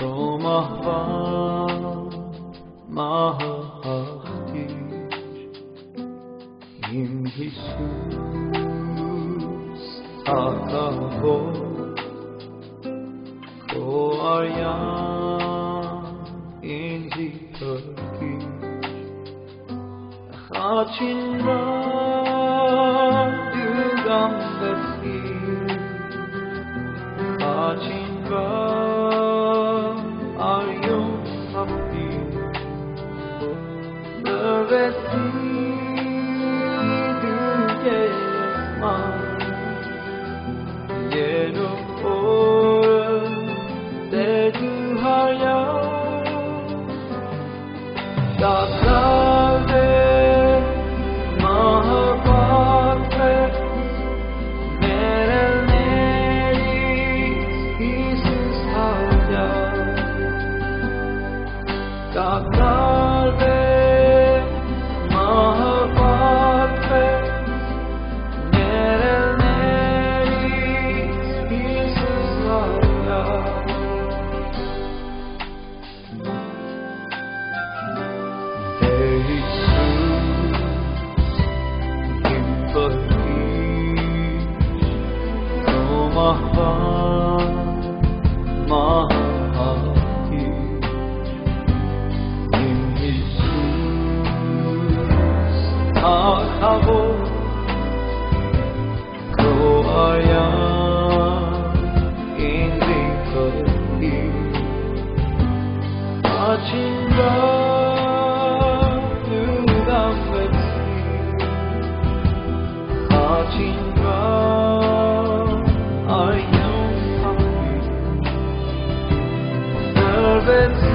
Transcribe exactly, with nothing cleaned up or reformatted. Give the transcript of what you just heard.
Tomahwa Mahatish Im Jesus Akabo Ko Aryan Inji Turkish Achin Ra Dugam Besi Achin Ra Vesti duke ma yeno or de du harya dakave mahabate mere neri Jesus harya dakave Akabo Ko Aryan Inji Turkish Achin Ra Dugam Besi Achin Ra Aryan Hafiz